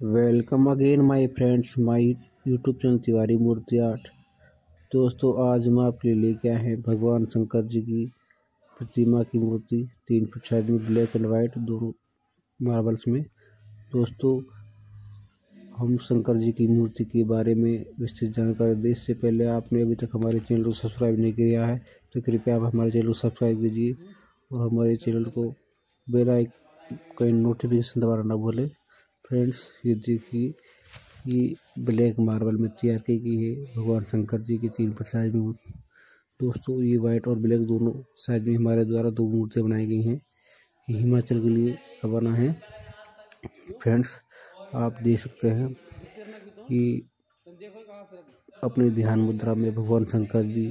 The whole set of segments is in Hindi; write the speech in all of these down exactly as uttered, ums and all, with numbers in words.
Welcome again my friends my YouTube channel Tiwari Murti art. दोस्तों आज हम आपके लिए लेके आए हैं भगवान शंकर जी की प्रतिमा की मूर्ति तीन फीट साइज में, ब्लैक एंड वाइट दोनों मार्बल्स में। दोस्तों हम शंकर जी की मूर्ति के बारे में विस्तृत जानकारी दें इससे पहले आपने अभी तक हमारे चैनल को सब्सक्राइब नहीं किया है तो कृपया आप हमारे चैनल को सब्सक्राइब कीजिए और हमारे चैनल को बेल आइकन नोटिफिकेशन दबाना ना भूलें। फ्रेंड्स ये देखिए, ये ब्लैक मार्बल में तैयार की गई है भगवान शंकर जी की तीन फीट साइज में। दोस्तों ये वाइट और ब्लैक दोनों साइज में हमारे द्वारा दो मूर्तियाँ बनाई गई हैं। ये हिमाचल के लिए बना है। फ्रेंड्स आप देख सकते हैं कि अपने ध्यान मुद्रा में भगवान शंकर जी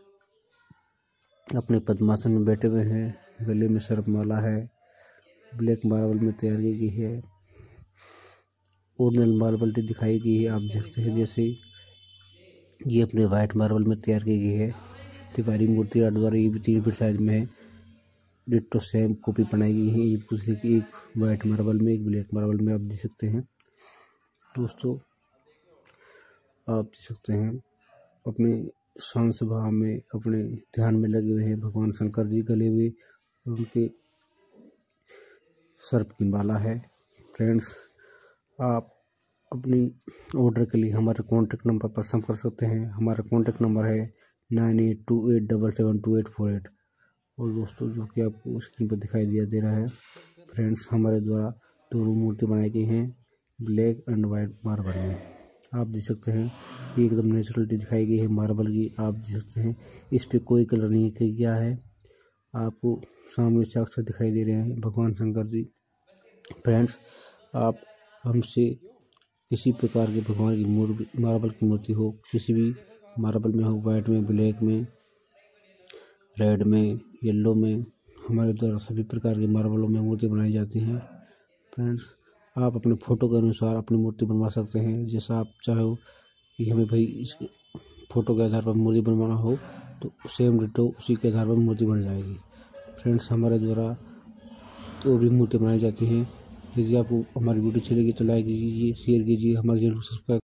अपने पद्मासन में बैठे हुए हैं। गले में सर्पमाला है, ब्लैक मार्बल में तैयार की गई है। ओरिजिनल मार्बल दिखाई गई है, आप देखते हैं जैसे ये अपने वाइट मार्बल में तैयार की गई है। तिवारी मूर्ति आर्ट द्वारा ये भी तीन फीट साइज में है। डिट्टो सेम कॉपी बनाई गई है, एक दूसरे की, एक वाइट मार्बल में एक ब्लैक मार्बल में, आप देख सकते हैं। दोस्तों आप देख सकते हैं अपने शांत स्वभाव में अपने ध्यान में लगे हुए हैं भगवान शंकर जी। गले हुए और उनके सर्प की माला है। फ्रेंड्स आप अपनी ऑर्डर के लिए हमारे कॉन्टैक्ट नंबर पर संपर्क कर सकते हैं। हमारा कॉन्टैक्ट नंबर है nine eight two eight double seven two eight four eight. और दोस्तों जो कि आपको स्क्रीन पर दिखाई दिया दे रहा है, फ्रेंड्स हमारे द्वारा दोनों मूर्ति बनाई गई हैं ब्लैक एंड वाइट मार्बल में। आप देख सकते हैं एकदम नेचुरलिटी दिखाई गई है मार्बल की। आप देख सकते हैं इस पर कोई कलर नहीं किया गया है। आपको सामने से अक्सर दिखाई दे रहे हैं भगवान शंकर जी। फ्रेंड्स आप हमसे किसी प्रकार के भगवान की मूर्ति मार्बल की मूर्ति हो, किसी भी मार्बल में हो, वाइट में, ब्लैक में, रेड में, येलो में, हमारे द्वारा सभी प्रकार के मार्बलों में मूर्ति बनाई जाती हैं। फ्रेंड्स आप अपने फ़ोटो के अनुसार अपनी मूर्ति बनवा सकते हैं। जैसा आप चाहो कि हमें भाई इस फ़ोटो के आधार पर मूर्ति बनवाना हो तो सेम डिटो उसी के आधार पर मूर्ति बन जाएगी। फ्रेंड्स हमारे द्वारा तो भी मूर्ति बनाई जाती हैं। यदि आपको हमारी वीडियो अच्छी लगी तो लाइक कीजिए, शेयर कीजिए, हमारे चैनल को सब्सक्राइब